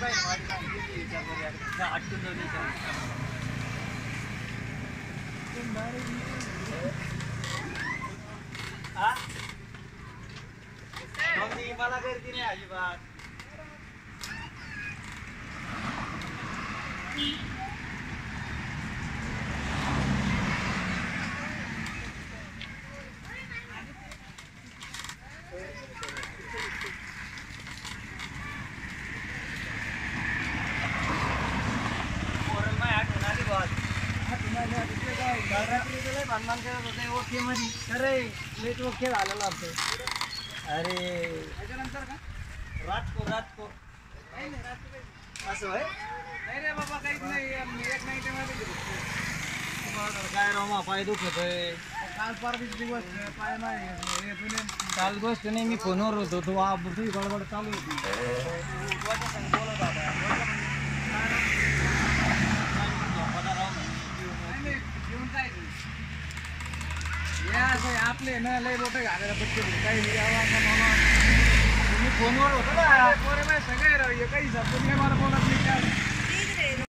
मला गर्दी नाही अजिबात. ओके झालेला असतो. अरे त्याच्यानंतर का रातको असं आहे. नाही रे बाबा काहीच नाही. एक नाईट काय रामा पाय दुखत आहे. काल परवा दिवस पाय नाही. काल गोष्ट नाही. मी फोनवर होतो. तुझी गडबड चालू होती. बोलत आपले ना लय मोठे घालायला पटके काही तुम्ही फोनवर होतो ना. सगळे काही मला बोलत नाही काय.